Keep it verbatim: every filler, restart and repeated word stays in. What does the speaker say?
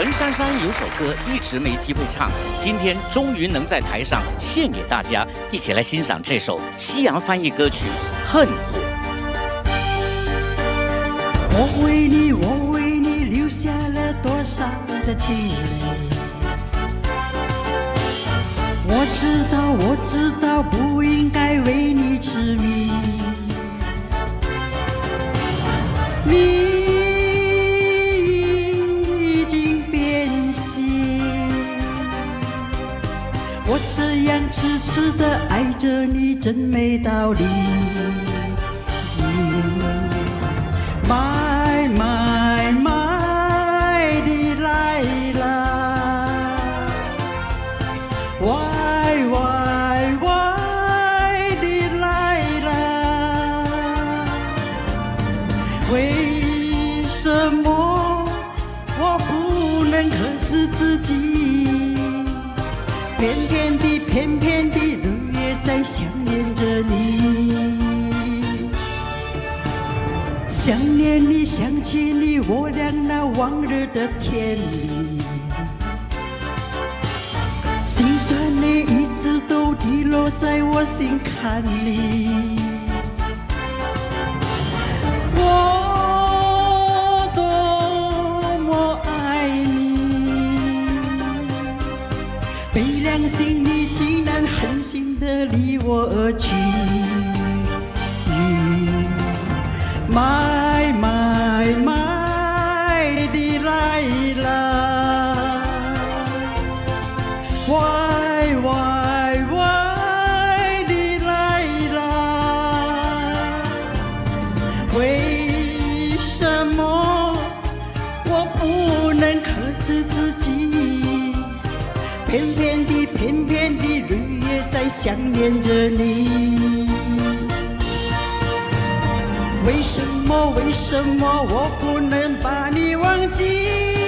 陈珊珊有首歌一直没机会唱，今天终于能在台上献给大家，一起来欣赏这首西洋翻译歌曲《恨火》。 我为你，我为你流下了多少的情泪？我知道，我知道，不应该为你痴迷。你已经变心，我这样痴痴的爱着你，真没道理。买买买的来啦，歪歪歪的来啦，为什么我不能克制自己？偏偏地偏偏地日夜在想念着你。想念你，想起你，我俩那往日的甜蜜，心酸泪一直都滴落在我心坎里。我多么爱你，背良心你竟然狠心地离我而去。买买买的来啦，歪歪歪的来啦，为什么我不能克制自己？偏偏地偏偏地日夜在想念着你。为什么？为什么我不能把你忘记？